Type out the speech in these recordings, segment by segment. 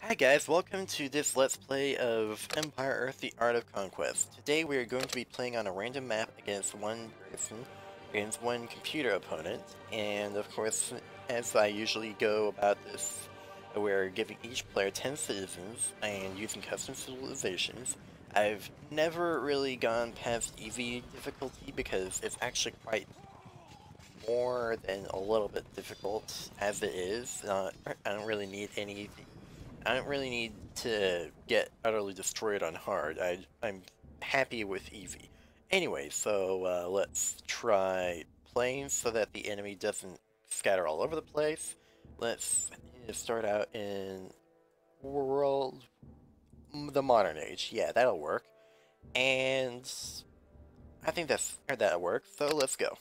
Hi guys, welcome to this Let's Play of Empire Earth: The Art of Conquest. Today we are going to be playing on a random map against one person, against one computer opponent, and of course, as I usually go about this, we're giving each player 10 citizens and using custom civilizations. I've never really gone past easy difficulty because it's actually quite more than a little bit difficult as it is. I don't really need anything. I don't really need to get utterly destroyed on hard. I'm happy with easy. Anyway, so let's try planes so that the enemy doesn't scatter all over the place. Let's start out in the modern age. Yeah, that'll work. And I think that'll work. So let's go.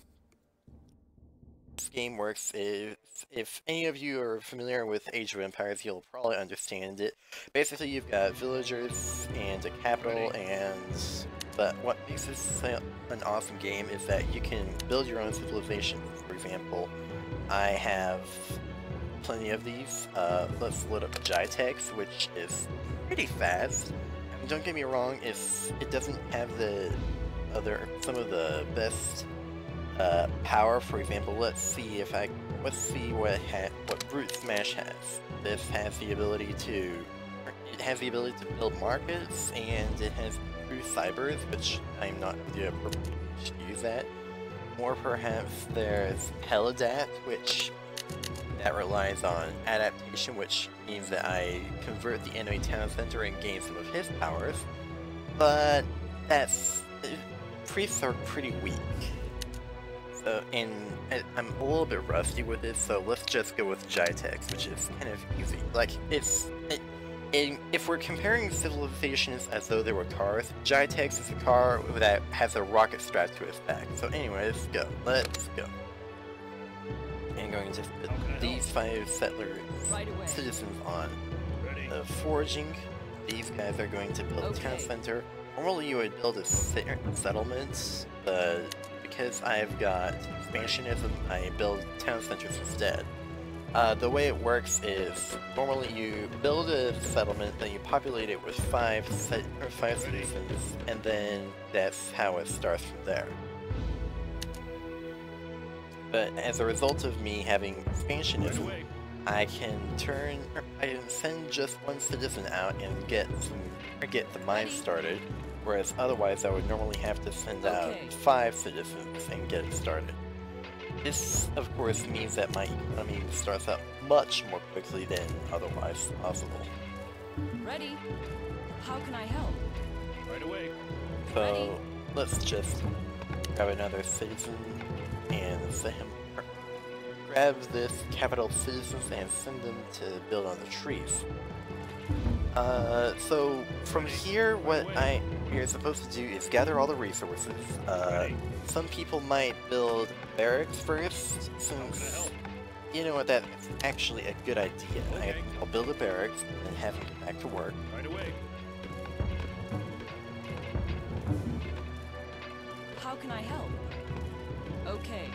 This game works if any of you are familiar with Age of Empires, you'll probably understand it. Basically, you've got villagers and a capital, but what makes this an awesome game is that you can build your own civilization. For example, I have plenty of these. Let's load up Jitex, which is pretty fast. And don't get me wrong, it doesn't have some of the best power. For example, let's see what Brute Smash has. This has the ability to build markets, and it has True Cybers, which I'm not the appropriate to use that. More perhaps there's Helidat, which that relies on adaptation, which means that I convert the enemy town center and gain some of his powers. But priests are pretty weak. And I'm a little bit rusty with this, so let's just go with Jitex, which is kind of easy. Like, if we're comparing civilizations as though they were cars, Jitex is a car that has a rocket strapped to its back. So anyway, let's go. I'm going to put these 5 citizens on the foraging. These guys are going to build a town center. Normally you would build a settlement, but because I've got expansionism, I build town centers instead. The way it works is, normally you build a settlement, then you populate it with 5 citizens, and then that's how it starts from there. But as a result of me having expansionism, I can send just 1 citizen out and get the mine started. Whereas otherwise I would normally have to send out 5 citizens and get it started. This, of course, means that my economy starts out much more quickly than otherwise possible. Ready? How can I help? Right away. So, let's just grab another citizen and grab this capital citizens and send them to build on the trees. So from here, what you're supposed to do is gather all the resources. Some people might build barracks first, since you know what, that's actually a good idea. I'll build a barracks and then have them get back to work. Right away. How can I help? Okay.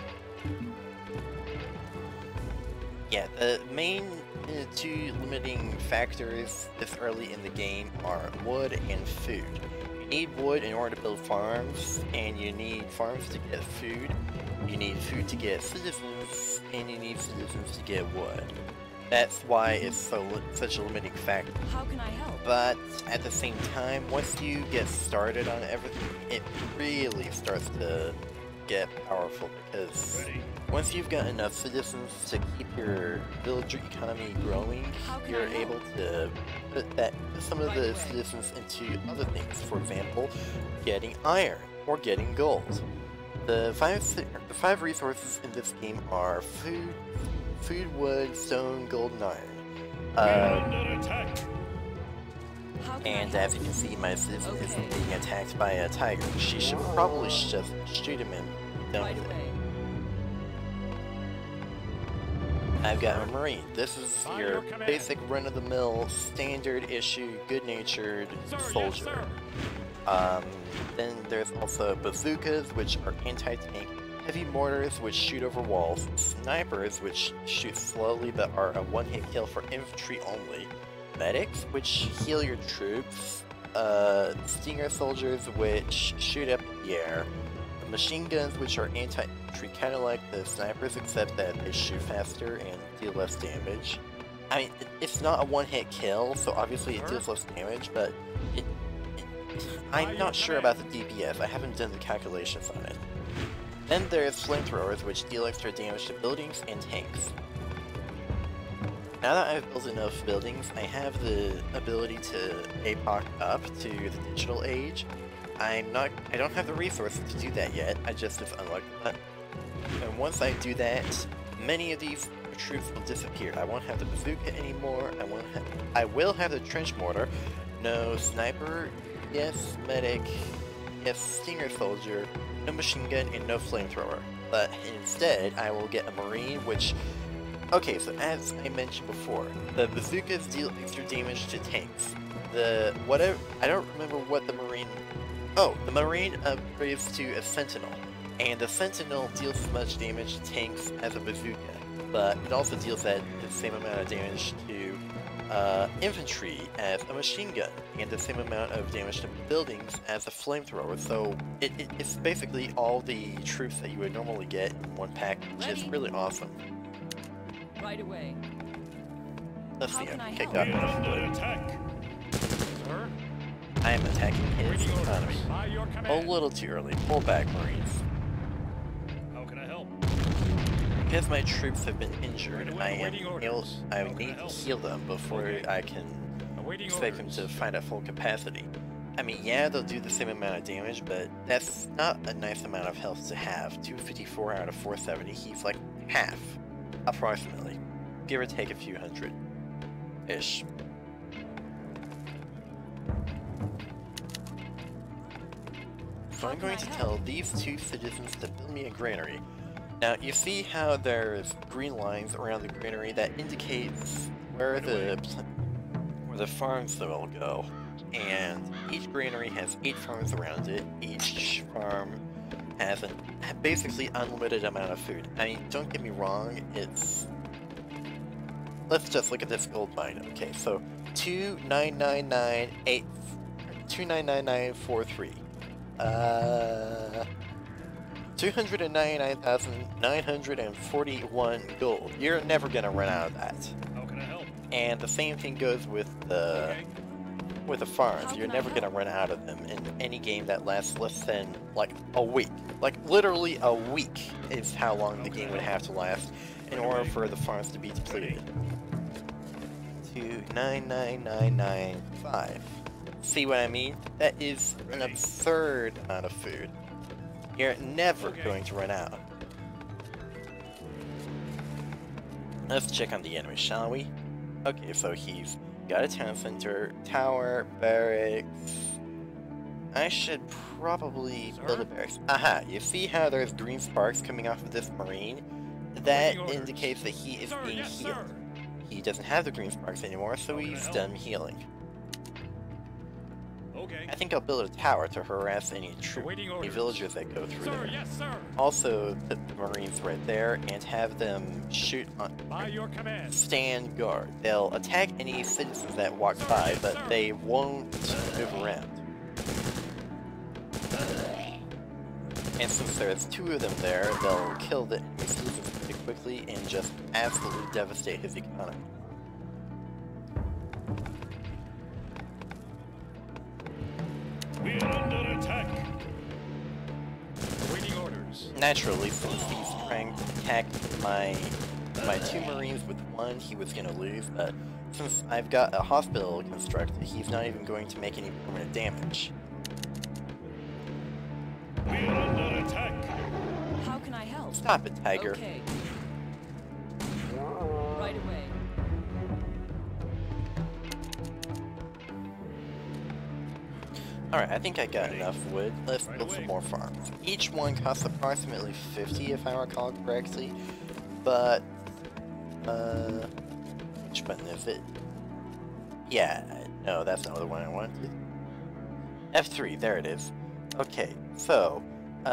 Yeah, the main 2 limiting factors this early in the game are wood and food. You need wood in order to build farms, and you need farms to get food. You need food to get citizens, and you need citizens to get wood. That's why it's such a limiting factor. How can I help? But at the same time, once you get started on everything, it really starts to get powerful, because once you've got enough citizens to keep your villager economy growing, you're able to put some of the citizens into other things. For example, getting iron or getting gold. The 5 resources in this game are food, wood, stone, gold, and iron. Under attack. And as you can see, my citizen is being attacked by a tiger. She should probably just shoot him and done with it. I've got a marine. This is your basic run-of-the-mill, standard issue, good-natured soldier. Then there's also bazookas, which are anti-tank, heavy mortars, which shoot over walls, snipers, which shoot slowly but are a one-hit kill for infantry only, medics, which heal your troops, stinger soldiers, which shoot up in the air, machine guns, which are anti-infantry, kind of like the snipers, except that they shoot faster and deal less damage. I mean, it's not a one-hit kill, so obviously it deals less damage, but I'm not sure about the DPS. I haven't done the calculations on it. Then there's flamethrowers, which deal extra damage to buildings and tanks. Now that I've built enough buildings, I have the ability to APOC up to the digital age. I don't have the resources to do that yet. I just have unlocked that. And once I do that, many of these troops will disappear. I won't have the bazooka anymore. I will have the trench mortar. No sniper. Yes, medic. Yes, stinger soldier. No machine gun and no flamethrower. But instead, I will get a marine, which. Okay, so as I mentioned before, the bazookas deal extra damage to tanks. I don't remember what the marine. Oh, the marine upgrades to a sentinel, and the sentinel deals as much damage to tanks as a bazooka, but it also deals the same amount of damage to infantry as a machine gun, and the same amount of damage to buildings as a flamethrower. So it's basically all the troops that you would normally get in one pack, which is really awesome. Right away. Let's see. Okay, How got can I enough wood. Attack. Sir? I am attacking his Waiting orders. economy. By your A command. little too early. Pull back, Marines. How can I help? Because my troops have been injured, Awaiting orders. I How can need I to help? heal them before Okay. I can Awaiting expect them orders. to fight at full capacity. I mean, yeah, they'll do the same amount of damage, but that's not a nice amount of health to have. 254 out of 470, he's like half, approximately. Give or take a few hundred-ish. So I'm going to tell these two citizens to build me a granary. Now, you see how there's green lines around the granary that indicates where the farms will go. And each granary has 8 farms around it. Each farm has a basically unlimited amount of food. I mean, don't get me wrong, it's... Let's just look at this gold mine. Okay, so 2999943. 299,941 gold. You're never gonna run out of that. How can I help? And the same thing goes with the farms. How You're can I never gonna help? run out of them in any game that lasts less than like a week. Like literally a week is how long the game would have to last in order for the farms to be depleted. 299,995. See what I mean? That is an absurd amount of food. You're never going to run out. Let's check on the enemy, shall we? Okay, so he's got a town center, tower, barracks. I should probably build a barracks. Aha, you see how there's green sparks coming off of this marine? That indicates that he is being healed. He doesn't have the green sparks anymore, so he's done healing. Okay. I think I'll build a tower to harass any Awaiting orders. villagers that go through Sir, there. yes, sir. Also, put the marines right there and have them shoot on... By your command. stand guard. They'll attack any citizens that walk by, but they won't move around. And since there's 2 of them there, they'll kill the enemy citizens pretty quickly and just absolutely devastate his economy. We are under attack. Awaiting orders. Naturally, since he's trying to attack my 2 marines with 1, he was gonna lose, but since I've got a hospital constructed, he's not even going to make any permanent damage. We are under attack. How can I help? Stop it, Tiger. Okay. Right away. Alright, I think I got enough wood. Let's build some more farms. Each one costs approximately 50 if I recall correctly, but which button is it? Yeah, no, that's not the one I wanted. F3, there it is. Okay, so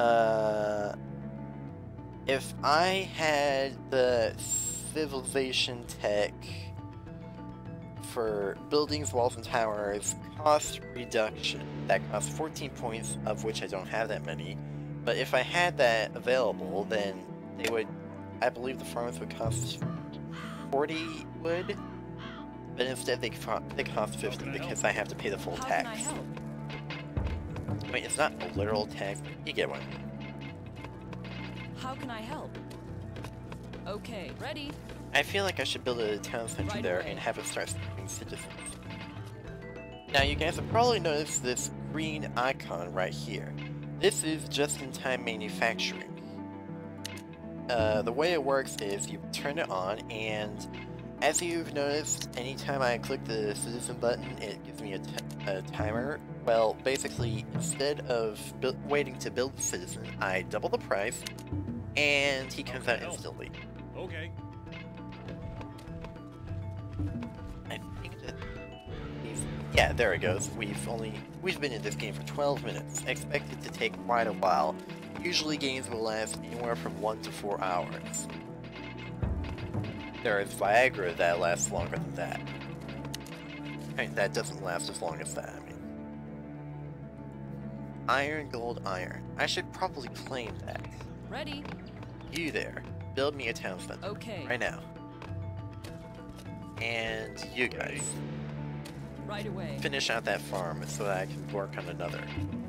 if I had the civilization tech for buildings, walls, and towers, cost reduction. That costs 14 points, of which I don't have that many. But if I had that available, then they would, I believe the farms would cost 40 wood, but instead they cost 50 because I have to pay the full How can I tax. help? Wait, it's not a literal tax, you get one. How can I help? Okay, ready? I feel like I should build a town center Right there away. and have it start spamming citizens. Now you guys have probably noticed this green icon right here. This is just-in-time manufacturing. The way it works is you turn it on, and as you've noticed, anytime I click the citizen button, it gives me a timer. Well, basically, instead of waiting to build the citizen, I double the price, and he comes out instantly. Okay. I think that yeah, there it goes. We've been in this game for 12 minutes. Expect it to take quite a while. Usually games will last anywhere from 1 to 4 hours. There is Viagra that lasts longer than that. I mean, that doesn't last as long as that, I mean. Iron, gold, iron. I should probably claim that. Ready? You there. Build me a town center. Okay. Right now. And you guys. Right away. Finish out that farm so that I can work on another.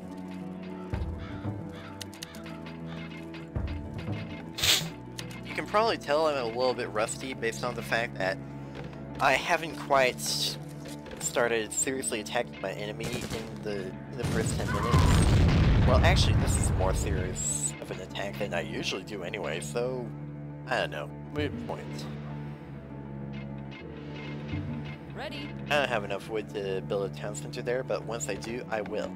You can probably tell I'm a little bit rusty based on the fact that I haven't quite started seriously attacking my enemy in the first 10 minutes. Well, actually, this is more serious of an attack than I usually do anyway, so I don't know. Moot point. Ready? I don't have enough wood to build a town center there, but once I do, I will.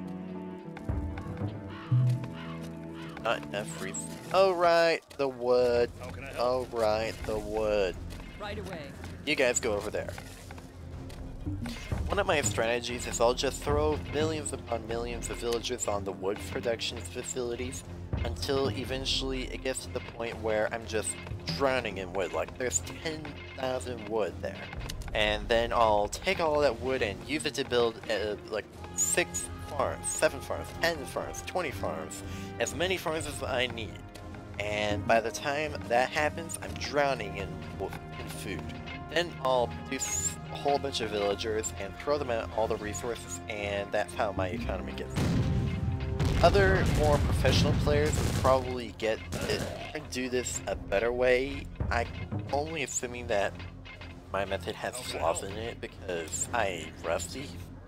Not enough reason. Oh right, the wood. How can I help? Oh right, the wood. Right away. You guys go over there. One of my strategies is I'll just throw millions upon millions of villagers on the wood production facilities until eventually it gets to the point where I'm just drowning in wood. Like there's 10,000 wood there. And then I'll take all that wood and use it to build like 6 farms, 7 farms, 10 farms, 20 farms, as many farms as I need. And by the time that happens, I'm drowning in food. Then I'll produce a whole bunch of villagers and throw them out all the resources, and that's how my economy gets. Other more professional players would probably get it and do this a better way. I'm only assuming that my method has flaws in it because I'm rusty.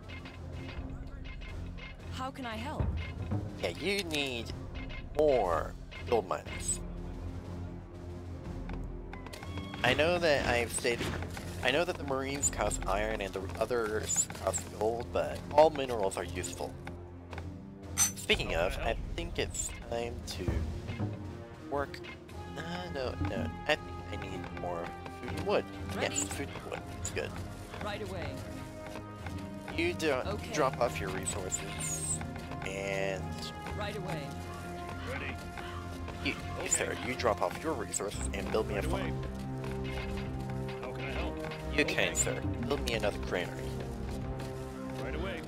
How can I help? Yeah, you need more gold miners. I know that I know that the Marines cost iron and the others cost gold, but all minerals are useful. Speaking of, I think it's time to work. No. I think I need more food and wood. Ready? Yes, food and wood. It's good. Right away. You Okay. drop off your resources, and Right away. Ready. you, sir, you drop off your resources and build me a Right away. farm. How can I help? You can, sir. Build me another granary. Right away.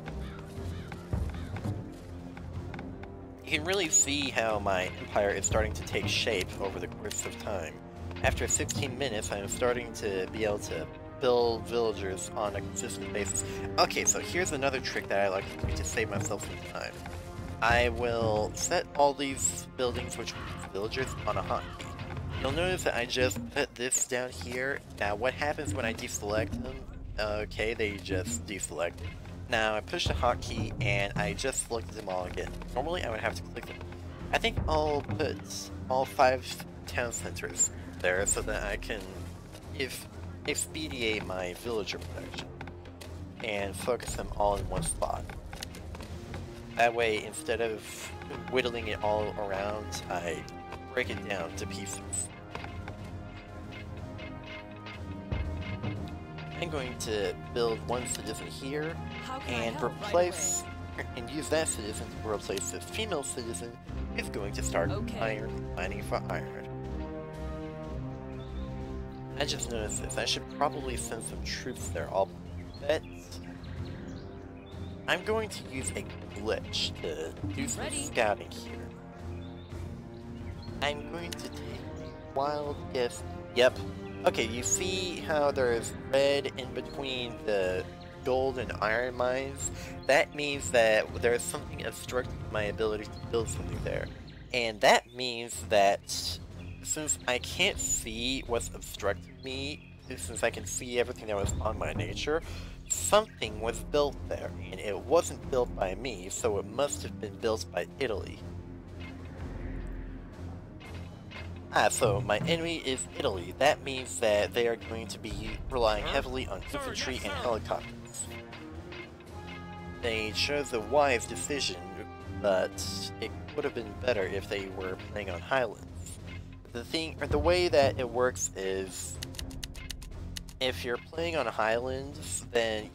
You can really see how my empire is starting to take shape over the course of time. After 16 minutes, I'm starting to be able to build villagers on a consistent basis. Okay, so here's another trick that I like to do to save myself some time. I will set all these buildings, which are villagers, on a hotkey. You'll notice that I just put this down here. Now, what happens when I deselect them? Okay, they just deselect. Now, I push the hotkey and I just selected them all again. Normally, I would have to click them. I think I'll put all 5 town centers there so that I can expedite my villager production and focus them all in one spot. That way, instead of whittling it all around, I break it down to pieces. I'm going to build one citizen here How can and I help? replace and use that citizen to replace this female citizen who's going to start Okay. mining for iron. I just noticed this. I should probably send some troops there. I'll bet I'm going to use a glitch to do some scouting here. I'm going to take a wild guess. Yep. Okay, you see how there's red in between the gold and iron mines? That means that there's something obstructing my ability to build something there. And that means that since I can't see what's obstructing me, since I can see everything that was on my nature, something was built there, and it wasn't built by me, so it must have been built by Italy. Ah, so my enemy is Italy. That means that they are going to be relying heavily on infantry and helicopters. They chose a wise decision, but it would have been better if they were playing on highlands. The way that it works is, if you're playing on highlands, then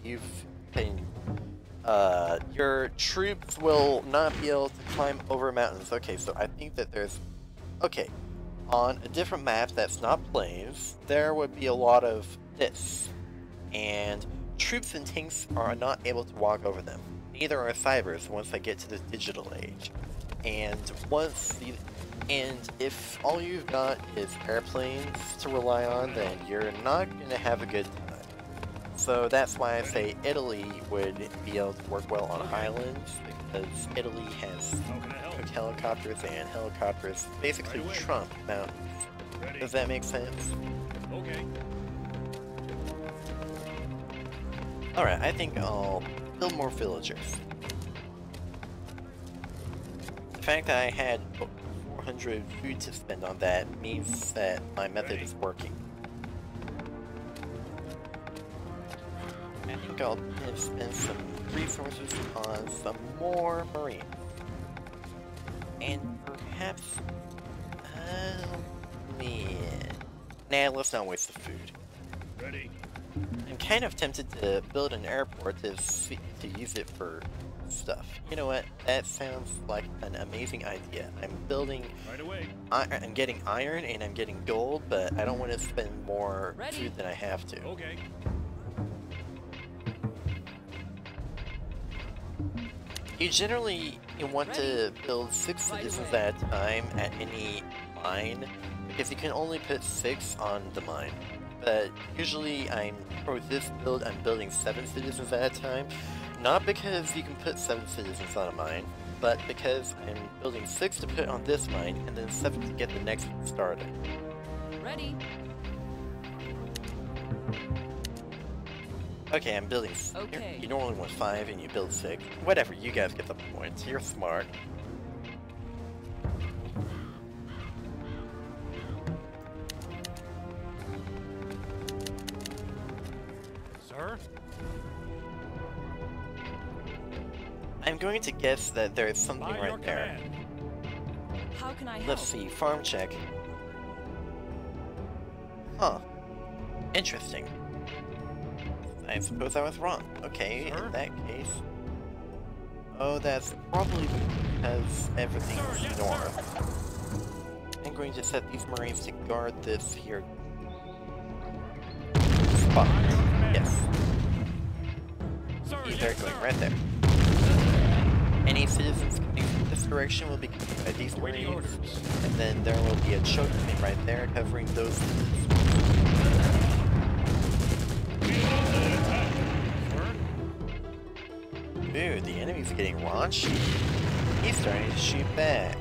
your troops will not be able to climb over mountains. Okay, so I think that okay, on a different map that's not plains, there would be a lot of this, and troops and tanks are not able to walk over them. Neither are cybers once they get to the digital age. And if all you've got is airplanes to rely on, then you're not going to have a good time. So that's why I say Italy would be able to work well on highlands, because Italy has helicopters, and helicopters basically trump mountains. Does that make sense? Okay. Alright, I think I'll build more villagers. The fact that I had 400 food to spend on that means that my method is working. I think I'll spend some resources on some more marines. And perhaps... Nah, let's not waste the food. Ready. I'm kind of tempted to build an airport to use it for stuff. You know what? That sounds like an amazing idea. I'm building... Right away. I'm getting iron and I'm getting gold, but I don't want to spend more food than I have to. Okay. You want to build 6 citizens at a time at any mine, because you can only put 6 on the mine. But usually for this build, I'm building 7 citizens at a time. Not because you can put 7 citizens on a mine, but because I'm building 6 to put on this mine, and then 7 to get the next one started. Ready. Okay, I'm building... Okay. You normally want 5 and you build 6. Whatever, you guys get the point. You're smart. Sir? I'm going to guess that there's something By your right there. command. How can I help? Let's see, farm check. Huh. Interesting. I suppose I was wrong. Okay, Sir? in that case... Oh, that's probably because everything's Sir, yes, north. I'm going to set these marines to guard this here spot. By your command. Yes. Sir, See, yes, they're sir. going right there. Any citizens coming from this direction will be covered by these Waiting marines, orders. and then there will be a choke point right there covering those citizens. Ooh, the enemy's getting raunchy. He's starting to shoot back.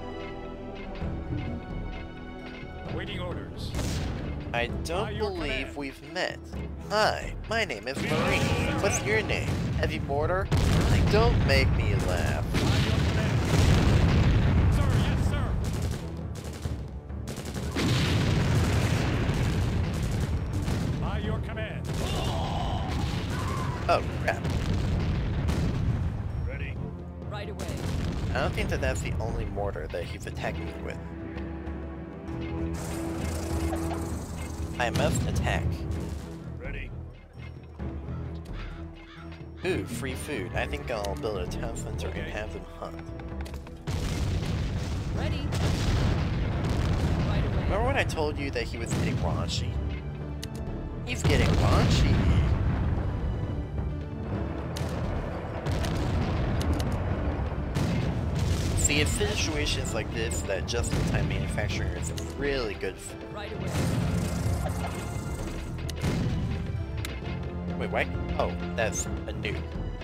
Waiting orders. I don't By your believe command. we've met. Hi, my name is Marie. What's your name? Heavy mortar? Like, don't make me laugh. By your command. Sir, yes, sir. By your command. Oh, crap. Ready. Right away. I don't think that that's the only mortar that he's attacking me with. I must attack. Ready. Ooh, free food. I think I'll build a town center and Okay. have them hunt. Ready. Right away. Remember when I told you that he was getting raunchy? He's getting raunchy. See, it's situations like this that just-in-time manufacturing is really good for. Right away. Wait, what? Oh, that's a nuke.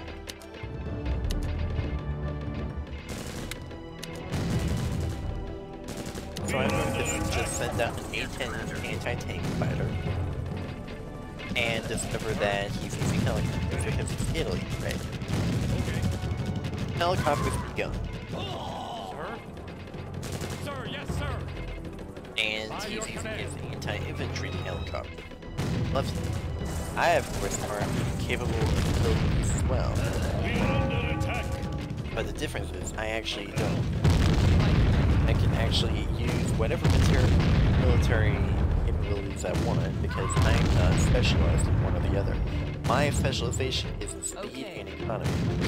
So I'm going to just send out an A-10 anti-tank fighter and discover that he's using helicopters because it's Italy, right? Okay. Helicopters be gone. Sir? Sir, yes, sir. And he's using his anti-infantry helicopter. Lovely. I have, of course, are capable of building these as well. We are under attack. But the difference is, I actually don't. I can actually use whatever military capabilities I want because I'm not specialized in one or the other. My specialization is in speed and economy,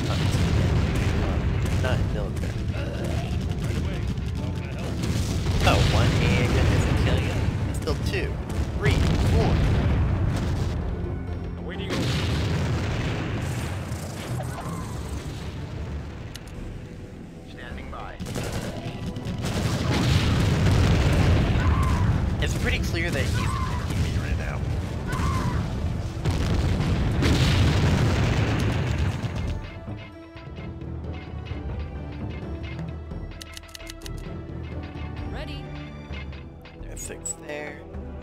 not in military. Oh, one handgun doesn't kill you. Still 2, 3, 4. Where do you go? Standing by. It's pretty clear that he's attacking me right now. Ready. There's 6 there.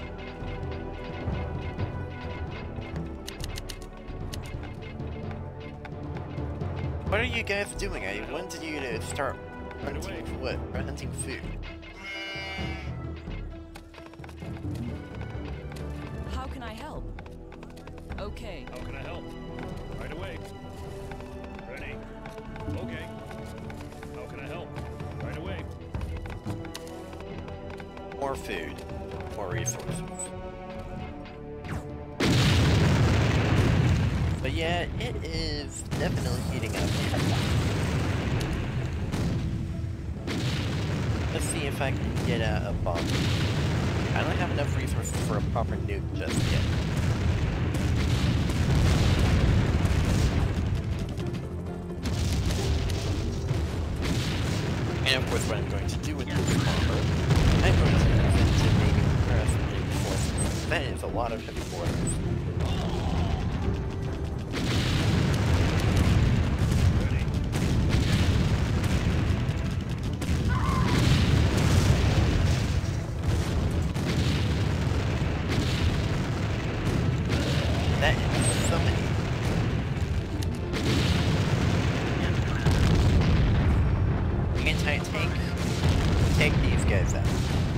What are you guys doing? I wanted you to start hunting what? Hunting food. How can I help? Okay. How can I help? Right away. Ready. Okay. How can I help? Right away. More food. More resources. But yeah, it is definitely heating up. Let's see if I can get a bomb. I don't have enough resources for a proper nuke just yet. And of course what I'm going to do with this bomber, I'm going to use it to maybe press reinforcements. That is a lot of heavy mortars. That is so many. Anti-tank, take these guys out.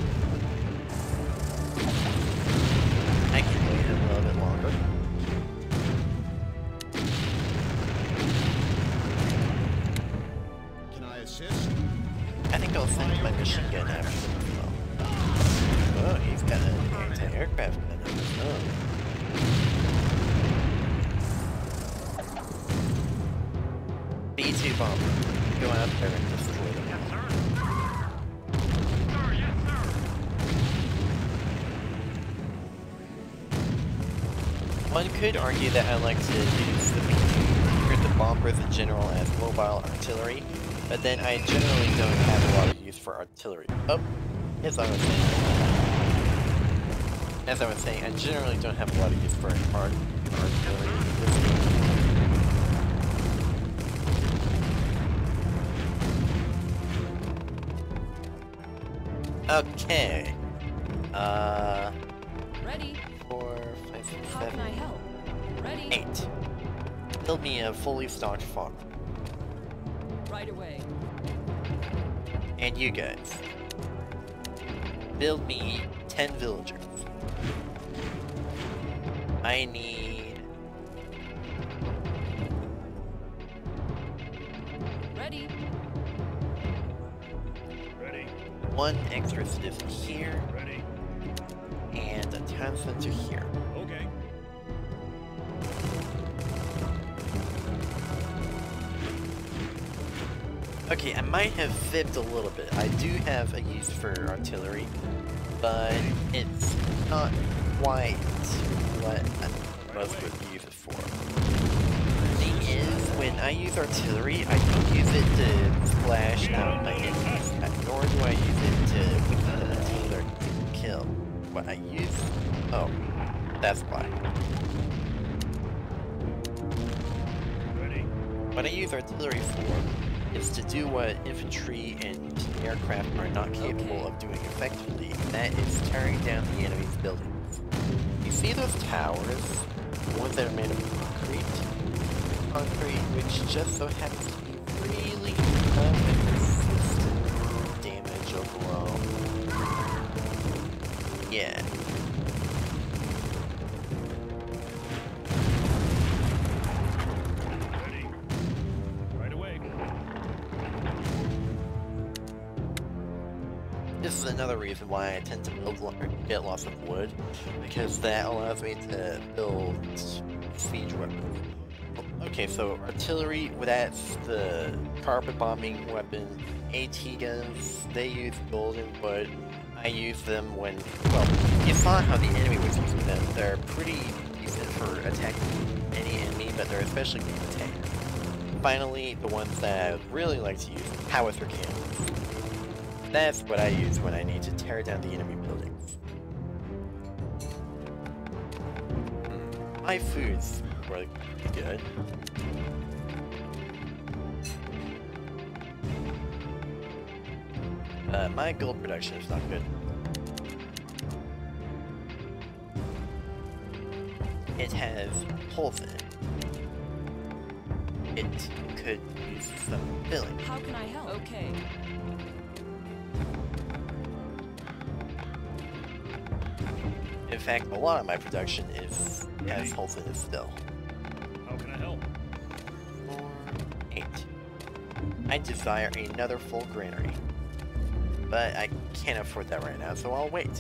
I can wait a little bit longer. Can I assist? I think I'll send my machine gun after them as well. Oh, he's got an anti-aircraft gun on his own. B-2 bomber. Go out there and destroy them. Yes, sir. Sir, yes, sir. One could argue that I like to use the B-2 or the bombers in general as mobile artillery, but then I generally don't have a lot of use for artillery. Oh, as I was saying, I generally don't have a lot of use for artillery in this game. Okay. Ready. 4, 5, 6, How can I 7, help? Ready. 8. Build me a fully stocked fog. Right away. And you guys. Build me 10 villagers. I need... Ready. Ready. 1 extra citizen here, Ready. and a town center here. Okay. Okay, I might have fibbed a little bit. I do have a use for artillery, but it's not quite what most would use it for. The thing is, when I use artillery, I don't use it to splash out my enemies, nor do I use it to put them until they're killed. What I use... Oh, that's why. Ready. What I use artillery for is to do what infantry and aircraft are not capable of doing effectively, and that is tearing down the enemy's buildings. You see those towers? The ones that are made of concrete, which just so happens to be really tough and resistant to damage overall. Yeah. Ready. Right away. This is another reason why I tend to get lots of wood, because that allows me to build siege weapons. Okay, so artillery, that's the carpet bombing weapon. AT guns, they use golden wood. I use them when, well, you saw how the enemy was using them. They're pretty decent for attacking any enemy, but they're especially good to tank. Finally, the ones that I really like to use, howitzer cannons. That's what I use when I need to tear down the enemy buildings. My food's really good. My gold production is not good. It has holes in it. It could use some filling. How can I help? Okay. In fact, a lot of my production has holes in it still. How can I help? 4, 8. I desire another full granary. But I can't afford that right now, so I'll wait.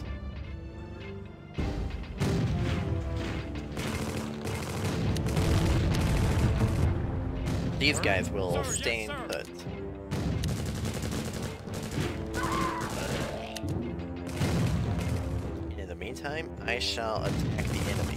These guys will stay put. And in the meantime, I shall attack the enemy.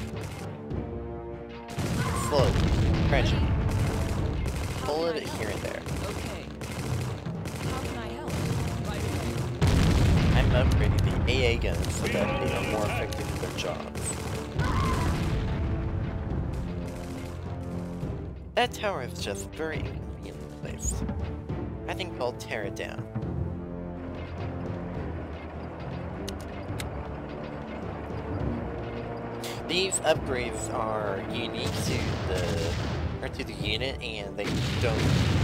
Slowly, gradually. Pull it here and there. Okay. How can I help? Right away. I'm upgrading the AA guns so that they are more effective in their jobs. That tower is just very inconveniently placed. I think I'll tear it down. These upgrades are unique to the unit, and they don't.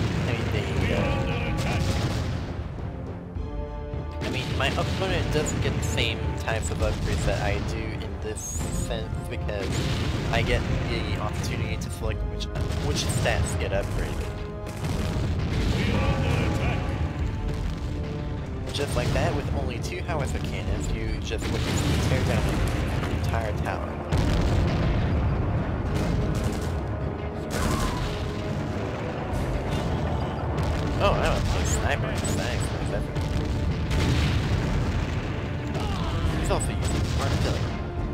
I mean, my opponent doesn't get the same types of upgrades that I do in this sense because I get the opportunity to select which stats get upgraded. Just like that, with only 2 howitzer cannons, you just witness me tear down the entire tower. Oh, I don't play sniper. Nice. He's also using artillery.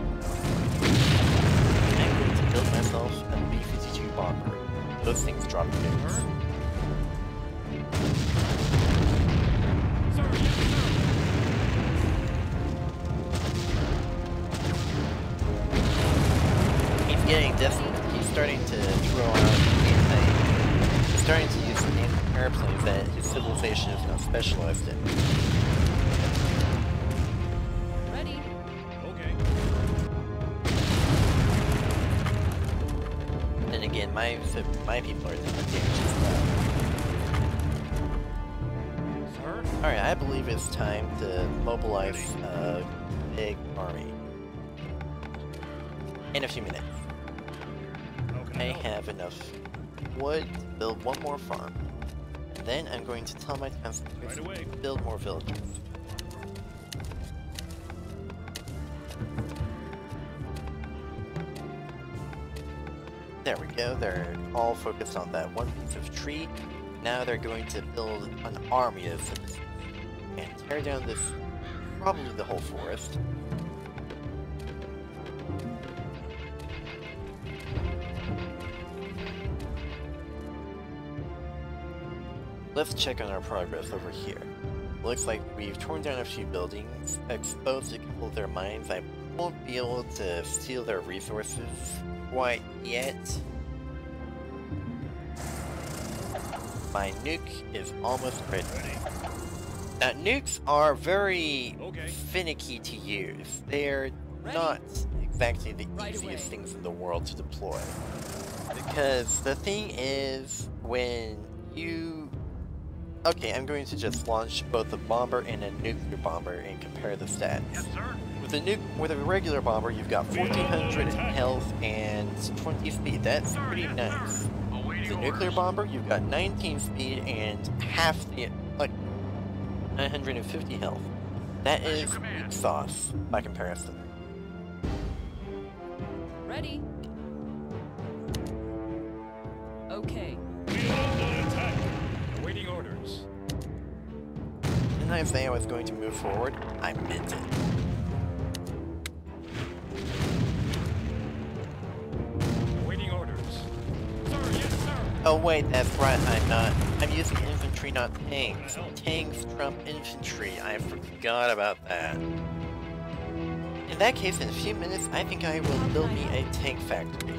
I'm going to build myself a B-52 bomber. Those things drop nukes. He's getting desperate. He's starting to throw out He's starting to use airplanes that his civilization is not specialized in. Ready. Okay. Then again, my people are doing damage as well. Sir? Alright, I believe it's time to mobilize a big army. In a few minutes. How can I I help? have enough wood to build one more farm. And then I'm going to tell my conscripts Right away. to build more villages. There we go, they're all focused on that one piece of tree. Now they're going to build an army of citizens and tear down this, probably the whole forest. let's check on our progress over here. Looks like we've torn down a few buildings, exposed a couple of their mines. I won't be able to steal their resources quite yet. My nuke is almost ready. Now, nukes are very finicky to use. They're not exactly the easiest things in the world to deploy. Because the thing is, when you... Okay, I'm going to just launch both a bomber and a nuclear bomber and compare the stats. Yes, sir. With a regular bomber, you've got 1400 health and 20 speed. That's pretty nice. With a nuclear bomber, you've got 19 speed and half the, like, 950 health. That is weak sauce by comparison. Ready. Okay. Awaiting orders. Didn't I say I was going to move forward? I meant it. Awaiting orders. Sir, yes, sir. Oh wait, that's right, I'm using infantry, not tanks. Tanks trump infantry, I forgot about that. In that case, in a few minutes, I think I will build me a tank factory.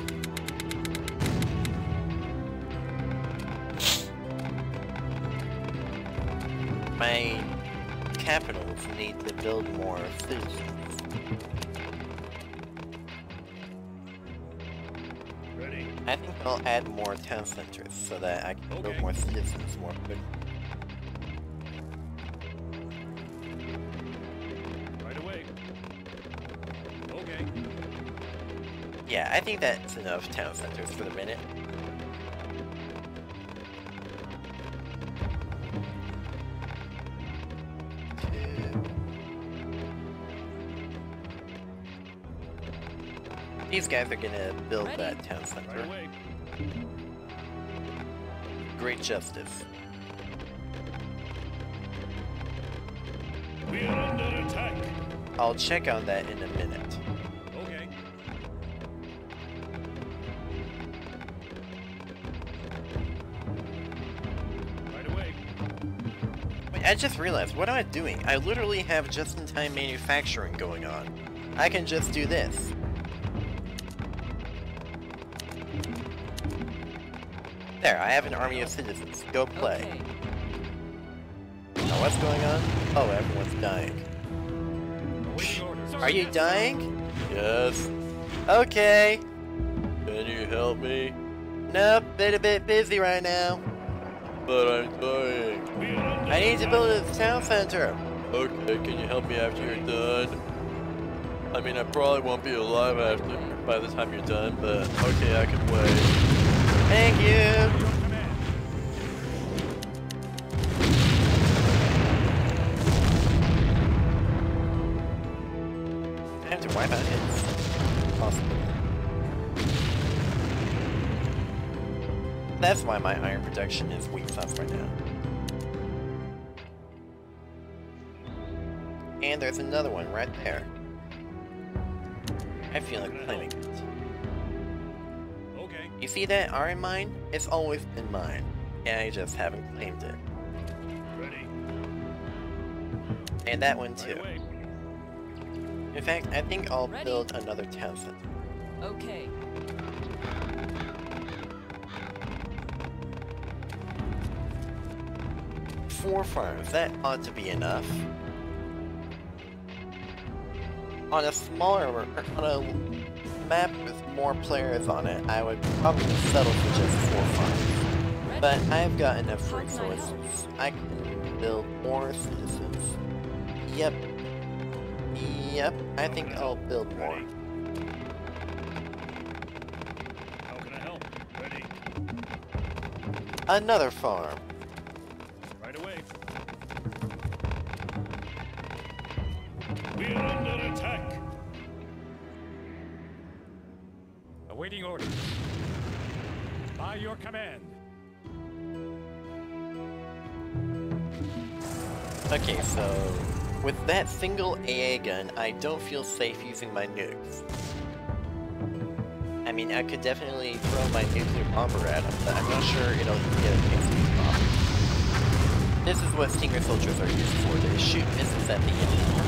My capitals need to build more citizens. Ready. I think I'll add more town centers so that I can build more citizens more quickly. Right away. Okay. Yeah, I think that's enough town centers for the minute. These guys are gonna build that town center. Right away. Great justice. We are under attack. I'll check on that in a minute. Okay. Right away. Wait, I just realized, what am I doing? I literally have just-in-time manufacturing going on. I can just do this. There, I have an army of citizens. Go play. Okay. Now what's going on? Oh, everyone's dying. Awaiting orders. Are you dying? Yes. Okay. Can you help me? Nope, been a bit busy right now. But I'm dying. We are under I need to build a town center. Okay, can you help me after you're done? I mean, I probably won't be alive by the time you're done, but okay, I can wait. Thank you! your command. I have to wipe out hits. Possible. That's why my iron production is weak sauce right now. And there's another one right there. I feel like claiming it. Okay. You see that iron mine? It's always been mine. And I just haven't claimed it. Ready. And that one Right too. away. In fact, I think I'll Ready. build another town center. Okay. Four farms, that ought to be enough. On a smaller, on a map with more players on it, I would probably settle for just 4 farms. Ready. But I've got enough How can I help? resources. I can build more citizens. Yep. Yep, I think I'll build more. Ready. How can I help? Ready. Another farm. Right away. We are under attack. Awaiting orders. By your command. Okay, so with that single AA gun, I don't feel safe using my nukes. I mean, I could definitely throw my nuclear bomber at him, but I'm not sure it'll get a big bomb. This is what Stinger soldiers are used for. They shoot missiles at the enemy.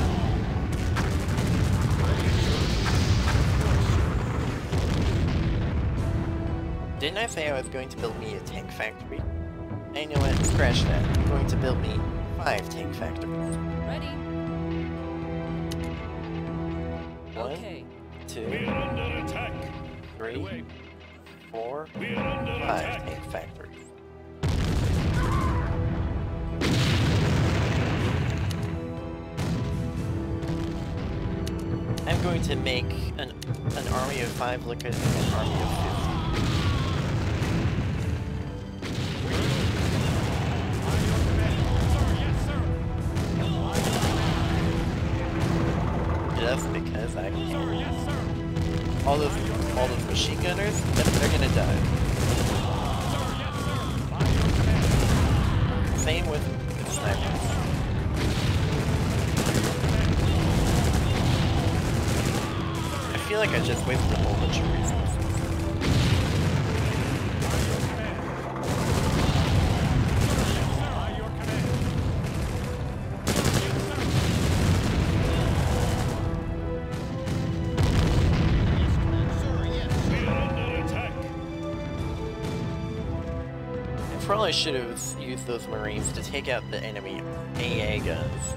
Didn't I say I was going to build me a tank factory? I know what, scratch that. I'm going to build me 5 tank factories. Ready? 1, Okay. 2, We're under attack. 3, Away. 4, We're under 5 attack. tank factories. I'm going to make an army of 5 look at an army of 50. Just because I can. All those machine gunners, they're gonna die. Same with snipers. I feel like I just wasted a whole bunch of resources. I probably should have used those Marines to take out the enemy AA guns.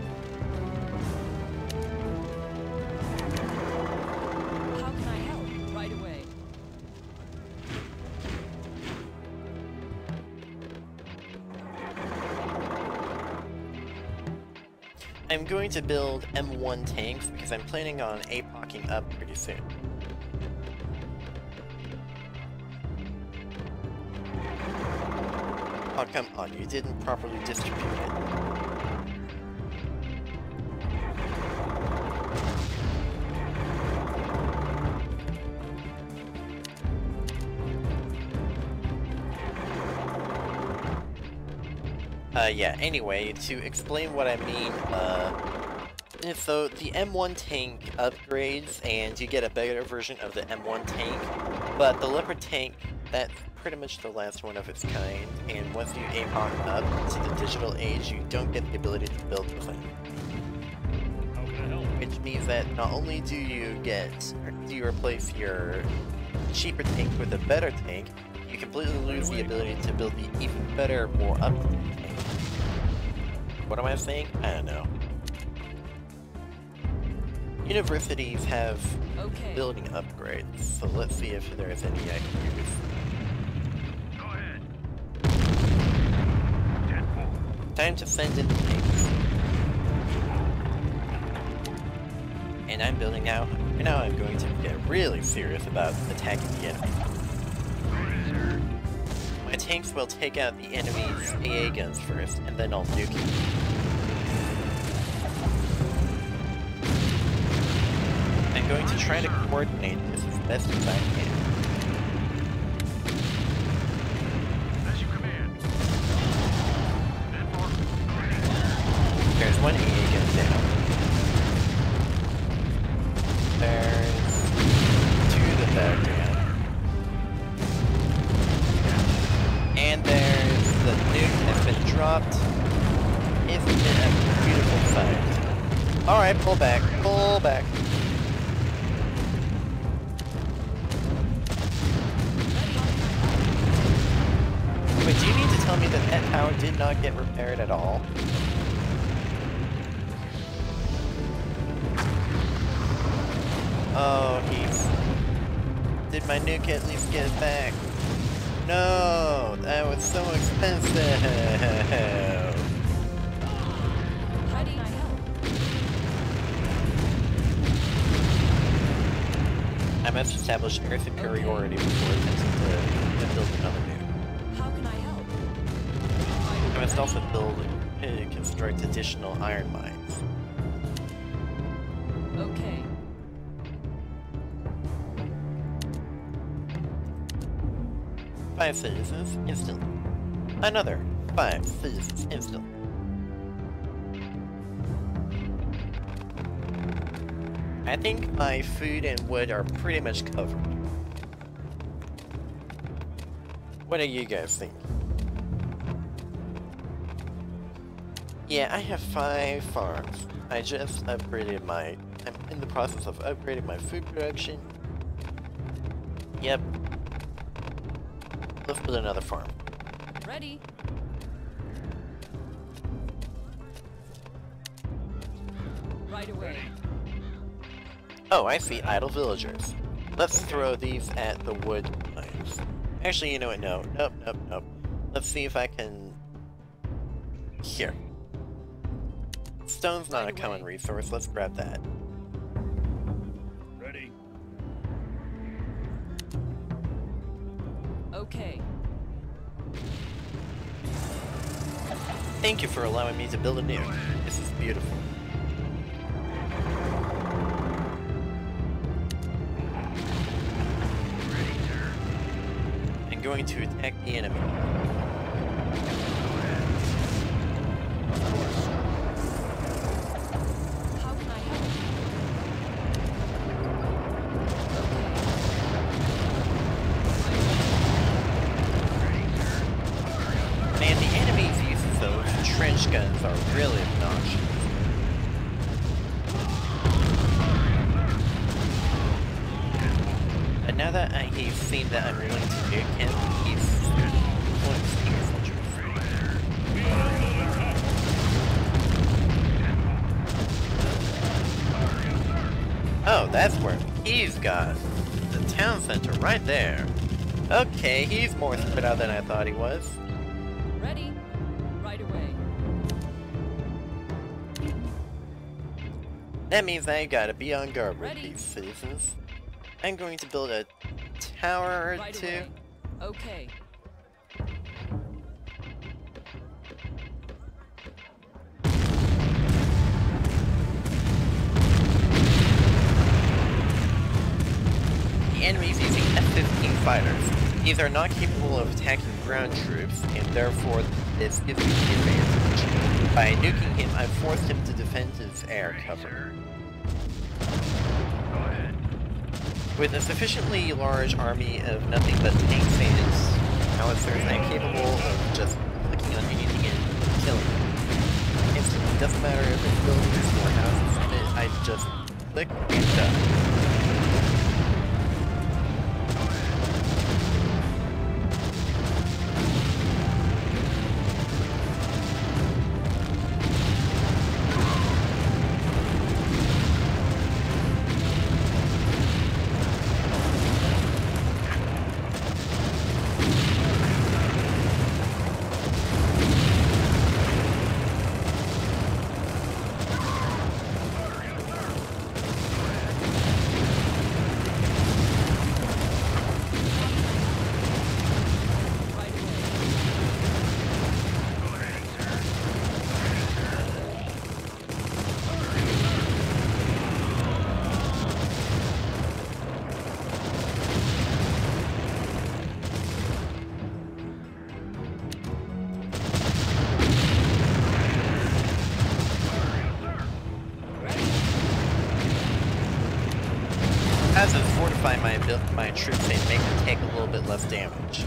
How can I help? Right away. I'm going to build M1 tanks because I'm planning on APOCing up pretty soon. Oh, come on, you didn't properly distribute it. Yeah, anyway, to explain what I mean, so the M1 tank upgrades and you get a better version of the M1 tank, but the Leopard tank, that's pretty much the last one of its kind, and once you APOC up to the digital age, you don't get the ability to build with it. How can I help? Which means that not only do you replace your cheaper tank with a better tank, you completely lose the ability to build the even better, more upgraded tank. What am I saying? I don't know. Universities have Okay. building upgrades, so let's see if there's any I can use. Go ahead. Time to send in the tanks. And I'm building now. Now I'm going to get really serious about attacking the enemy. My tanks will take out the enemy's AA guns first, and then I'll nuke him. I'm going to try to coordinate this as best as I can. As you command. There's one AA gun down. There's 2 that are down. And there's the nuke has been dropped. Isn't it a beautiful sight? Alright, pull back, pull back. Wait, do you mean to tell me that that tower did not get repaired at all? Oh, did my nuke at least get it back? No, that was so expensive. How do I help? I must establish air superiority before attempting to build another nuke. How can I help? I must also construct additional iron mines. Okay. 5 citizens instantly. Another 5 citizens instantly. I think my food and wood are pretty much covered. What do you guys think? Yeah, I have 5 farms. I just upgraded my... I'm in the process of upgrading my food production. Yep. Let's build another farm. Ready. Right away. Oh, I see idle villagers. Let's throw these at the wood mines. Actually, you know what? No. Nope, nope, nope. Let's see if I can... Here. Stone's not a common resource. Let's grab that. Ready. Okay. Thank you for allowing me to build a nuke. This is beautiful. I'm going to attack the enemy. How can I help? Man, the enemy's uses those trench guns are really obnoxious. But now that he's seen that I'm willing to nuke him, he's going to steal soldiers. Oh, that's where he's got the town center right there. Okay, he's more spread out than I thought he was. Ready. Right away. That means I gotta be on guard with Ready. these citizens. I'm going to build a tower or Right two. away. Okay. The enemy's using F-15 fighters. These are not capable of attacking ground troops, and therefore this gives me the advantage. By nuking him, I've forced him to defend his air cover. Go ahead. With a sufficiently large army of nothing but tanks and howitzers, I'm capable of just clicking on anything and killing it. It doesn't matter if it's buildings or houses in it, I just click and done. As to fortify my troops and make them take a little bit less damage.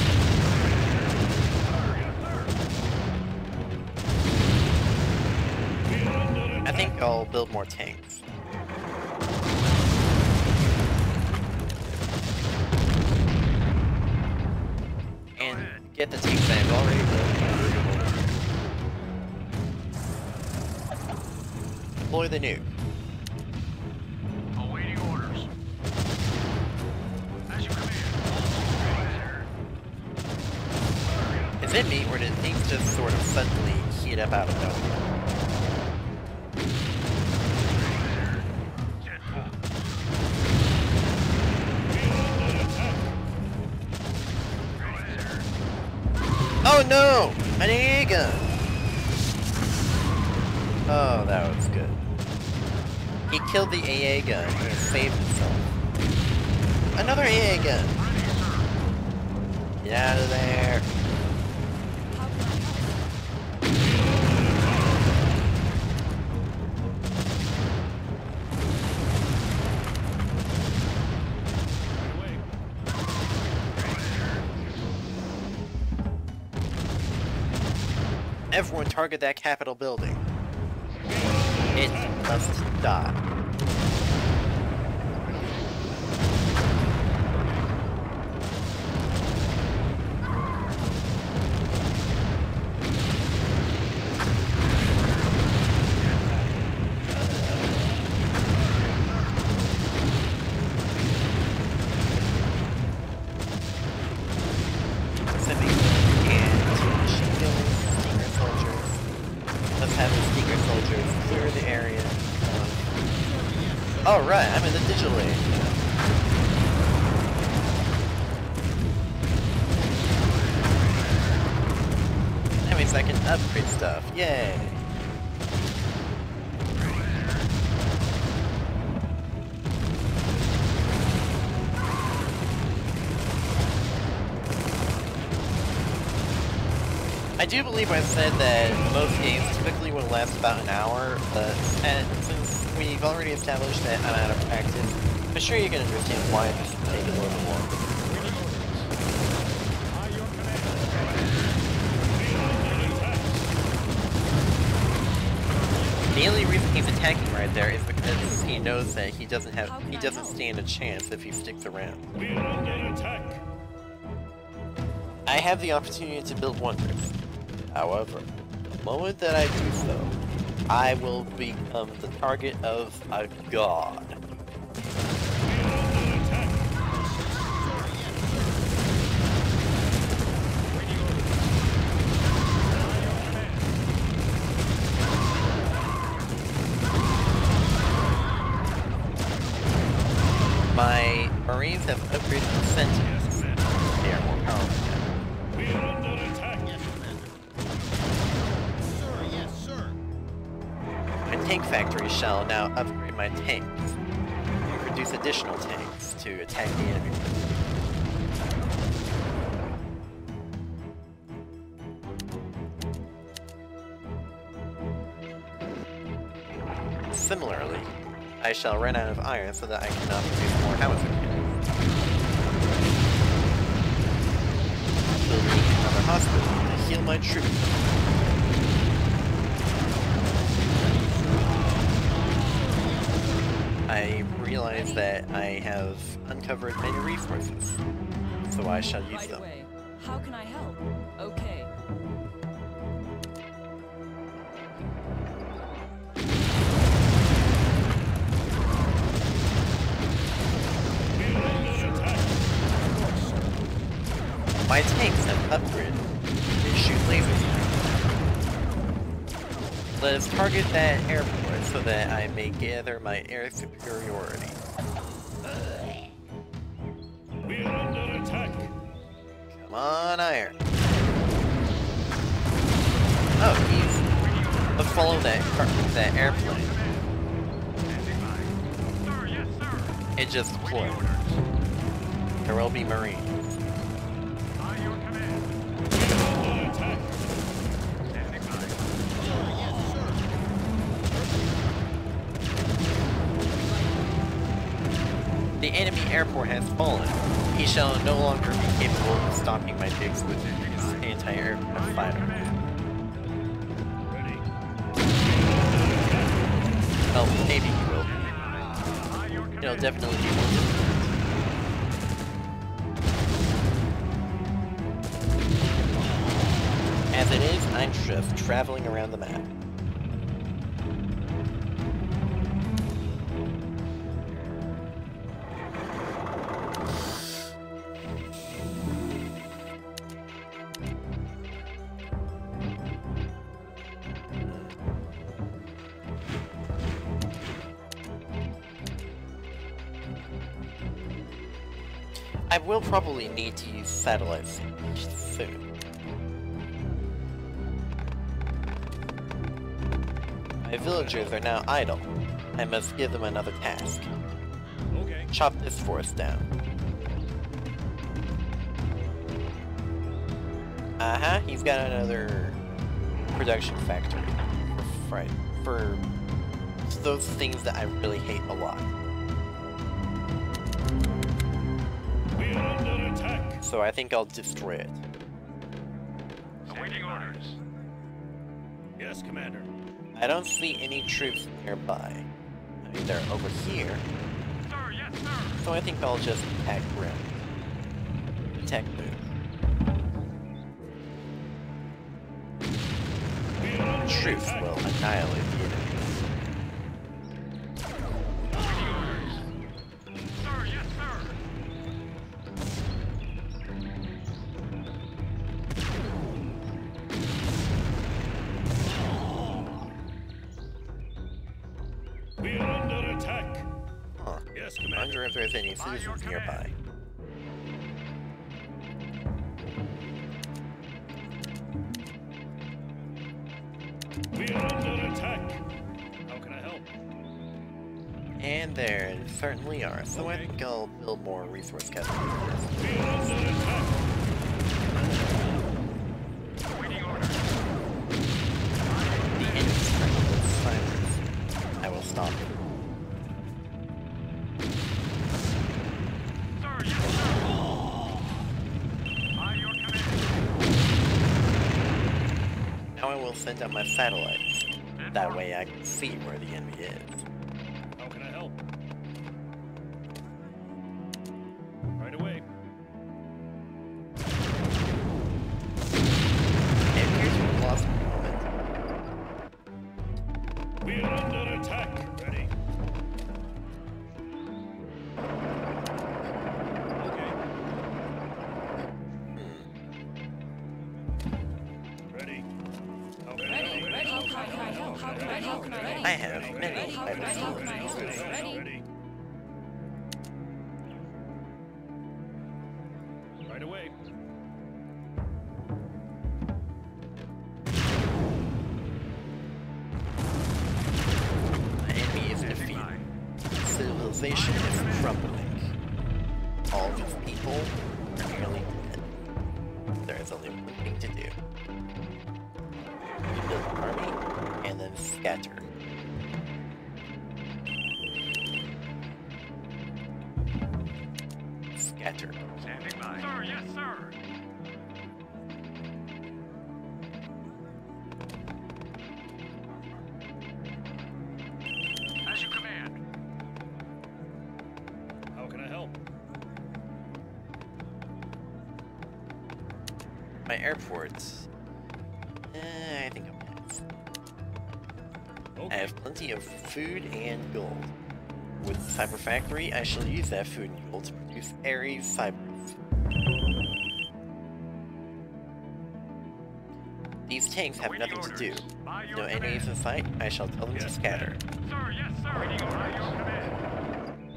I think I'll build more tanks. And get the tanks that I've already built. Deploy the nuke. Awaiting orders. As you command. Is it me, or did things just sort of suddenly heat up out of nowhere? Jet full. Oh no! An AA gun! Oh, that was good. He killed the AA gun and saved himself. Another AA gun! Get out of there! How can I help? Right away. Everyone target that Capitol building. It must die. Alright, I'm in the digital age. That means I can upgrade stuff. Yay! I do believe I said that most games typically will last about an hour, but since we've already established that I'm out of practice, I'm sure you can understand why this is taking a little bit longer. The only reason he's attacking right there is because he knows that he doesn't stand a chance if he sticks around. We're under attack. I have the opportunity to build wonders. However, the moment that I do so, I will become the target of a god. My Marines have upgraded the Sentinels. They are more powerful now. We're under attack. My tank factory shall now upgrade my tanks and produce additional tanks to attack the enemy. Similarly, I shall run out of iron so that I cannot produce more howitzer cannons. Building another hospital to heal my troops. I realize that I have uncovered many resources, so I shall use them. Away. How can I help? Okay. My tanks have upgraded. They shoot lasers. Let us target that airport so that I may gather my air superiority. We're under attack. Come on, iron. Oh, geez. Let's follow that airplane. Sir, yes, sir. It just deployed. There will be Marines. By your command. We're under attack. Standing by. The enemy airport has fallen. He shall no longer be capable of stopping my digs with his anti-aircraft fighter. Ready. Oh, maybe he will. By your command. It'll definitely be more difficult. As it is, I'm just traveling around the map. I will probably need to use satellites soon. My villagers are now idle. I must give them another task. Okay. Chop this forest down. He's got another production factory for those things that I really hate a lot. We're under attack. So I think I'll destroy it. Awaiting orders. Yes, Commander. I don't see any troops nearby. I mean, they're over here, Sir, yes, sir. so I think I'll just attack Grim. Attack Boom. We are under Troops attack. will annihilate the enemy. Sir, yes, sir. We are under attack. Huh. Yes, I Commander. wonder if there's any citizens nearby. We are under attack. How can I help? And there certainly are, so I think I'll build more resource capital. We are under attack. Waiting order. The enemy's friendly with silence. I will stop it. Sir, yes, sir. By your command. Now I will send out my satellites. That way I can see where the enemy is. How can I help? Right away. It appears we've lost a moment. We are under attack. Ready. Okay. Ready. How can I help? Ready. How can I help? How can I help? Ready. I have many Ready. How can I help? items. Ready. Right away. My enemy is defeated. Civilization is crumbling. All of its people are nearly dead. There is only one thing to do. Build an army, and then scatter. Scatter. Standing by. Sir, yes, sir. As you command. How can I help? My airports. I think I'll pass. I Okay. have plenty of food and gold. With the Cyber Factory, I shall use that food and gold to produce Ares Cybers. These tanks have Awaiting nothing to do. orders. By your No enemies in sight, I shall tell them to Yes, scatter. Sir, yes, sir. Waiting order. By your command.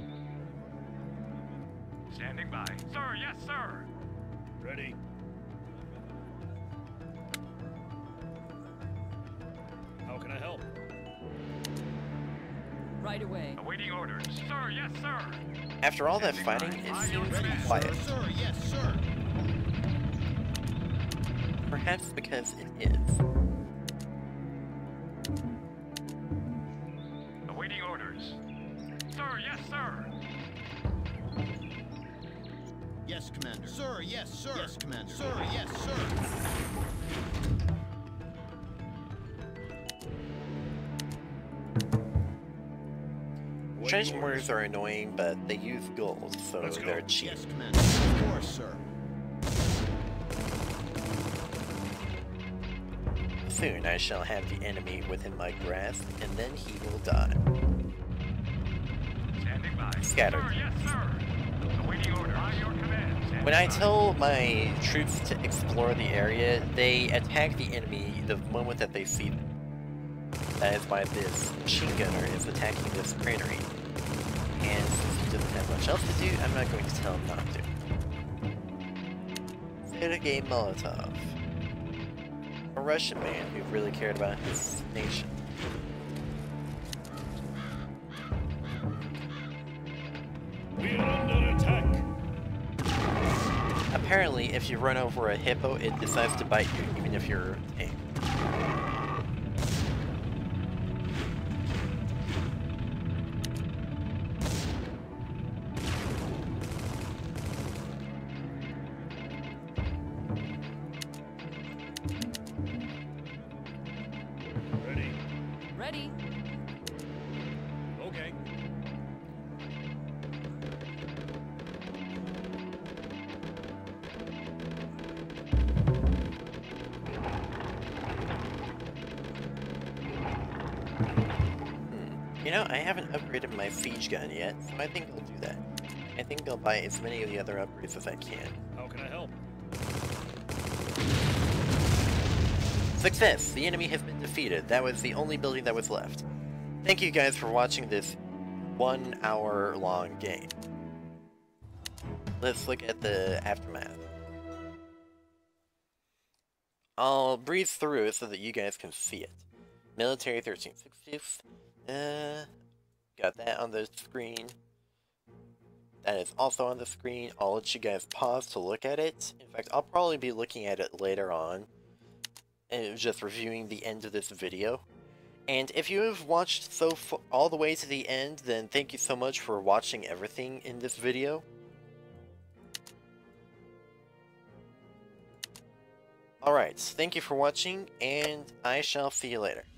Standing by. Sir, yes, sir. Ready. How can I help? Right away. Awaiting orders. Sir, yes, sir. After all that fighting, it seems quiet. Sir, yes, sir. Perhaps because it is. Awaiting orders. Sir, yes, sir. Yes, Commander. Sir, yes, sir. Yes, Commander. Sir, yes, sir. Treasure mortars are annoying, but they use gold, so Let's go. they're cheap. Yes, Commander. Of course, sir. Soon I shall have the enemy within my grasp, and then he will die. Standing by. Scattered. Sir, yes, sir. Awaiting order. By your command. Standing When I by. tell my troops to explore the area, they attack the enemy the moment that they see them. That is why this machine gunner is attacking this granary. And since he doesn't have much else to do, I'm not going to tell him not to. Sergei Molotov. A Russian man who really cared about his nation. We are under attack. Apparently, if you run over a hippo, it decides to bite you, even if you're tame. ready. Okay. You know, I haven't upgraded my siege gun yet, so I think I'll do that. I think I'll buy as many of the other upgrades as I can. How can I help? Success! The enemy has been defeated. That was the only building that was left. Thank you guys for watching this 1 hour long game. Let's look at the aftermath. I'll breeze through it so that you guys can see it. Military 1360s. Got that on the screen. That is also on the screen. I'll let you guys pause to look at it. In fact, I'll probably be looking at it later on. And just reviewing the end of this video. And if you have watched all the way to the end, then thank you so much for watching everything in this video. Alright, thank you for watching, and I shall see you later.